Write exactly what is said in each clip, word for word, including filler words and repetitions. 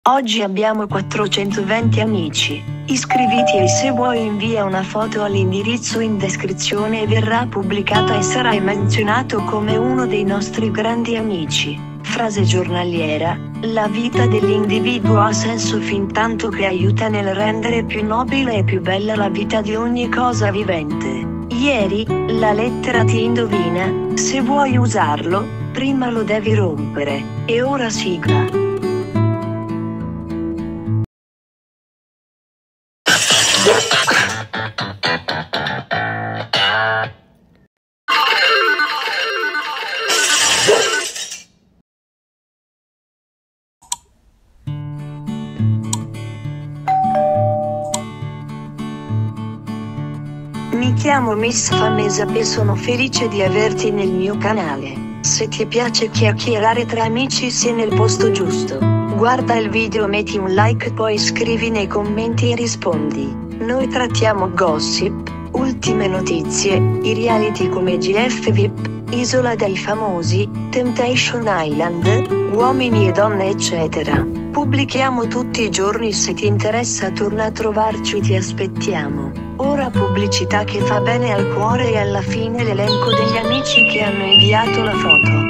Oggi abbiamo quattrocentoventi amici. Iscriviti e se vuoi invia una foto all'indirizzo in descrizione e verrà pubblicata e sarai menzionato come uno dei nostri grandi amici. Frase giornaliera: la vita dell'individuo ha senso fintanto che aiuta nel rendere più nobile e più bella la vita di ogni cosa vivente. Ieri, la lettera ti indovina, se vuoi usarlo, prima lo devi rompere. E ora sigla. Mi chiamo Miss Famesa e sono felice di averti nel mio canale. Se ti piace chiacchierare tra amici sei nel posto giusto. Guarda il video, metti un like, poi scrivi nei commenti e rispondi. Noi trattiamo gossip, ultime notizie, i reality come G F V I P, Isola dei Famosi, Temptation Island, uomini e donne eccetera. Pubblichiamo tutti i giorni, se ti interessa torna a trovarci, ti aspettiamo. Ora pubblicità che fa bene al cuore e alla fine l'elenco degli amici che hanno inviato la foto.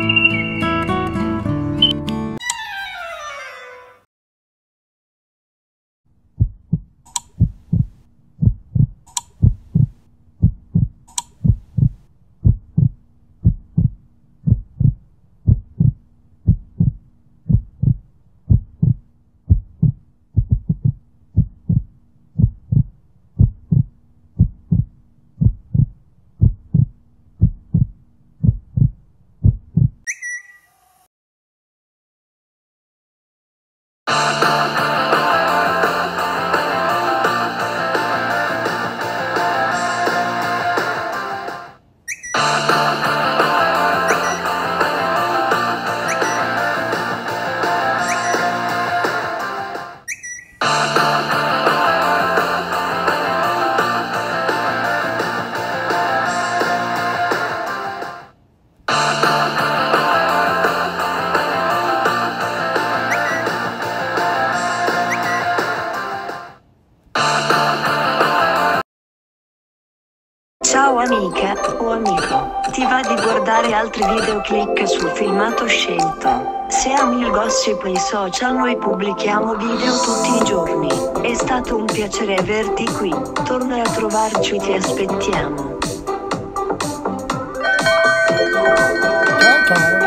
Ciao amica, o amico, ti va di guardare altri video? Clicca sul filmato scelto. Se ami il gossip e i social, noi pubblichiamo video tutti i giorni. È stato un piacere averti qui, torna a trovarci, ti aspettiamo. Ciao ciao.